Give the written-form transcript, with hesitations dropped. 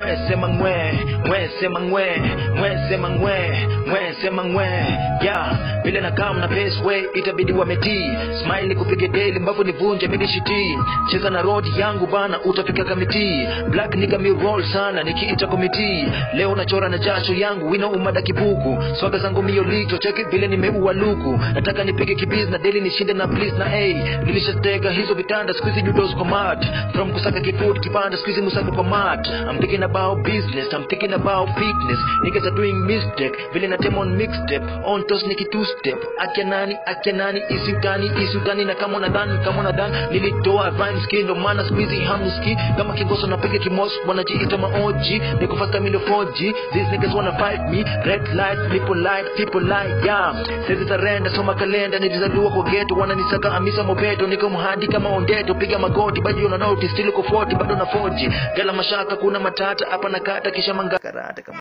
Sema ngwe, sema ngwe, sema ngwe, sema ngwe. Yeah, vile na kama na best way itabidi wametii. Smile kupige daily mbavu nivunje mimi shiti. Cheza na road yangu bana utafika kamiti. Black nigga me roll sana nikiita committee. Leo nachora na jasho yangu wina umada kibuku. Swaga zangu mio lito cheki vile nimeua luku. Nataka nipige kibiz na daily nishinde na please na nilishastega hizo vitanda squeeze judos kwa mat. From kusaka kifood kipanda squeeze musaka kwa mat. I'm thinking about business, I'm thinking about fitness. Niggas are doing mistake vile na temon mixtape. On toss niki two step. Akia nani isutani na kama unadhani nilitoa rhymes kindo maana squeeze hamski kama kigoso napiga kimos wanajiita maoji niko fast kamili 4G. These niggas wanna fight me. Red light people light yeah. Sasa tarenda soma kalenda nilizaliwa kwa ghetto wananisaka amisa mobeto niko mhadi kama ondeto piga magoti bado una notice still uko 40 bado na 4G gala mashaka kuna matata hapa nakata kisha manga karata.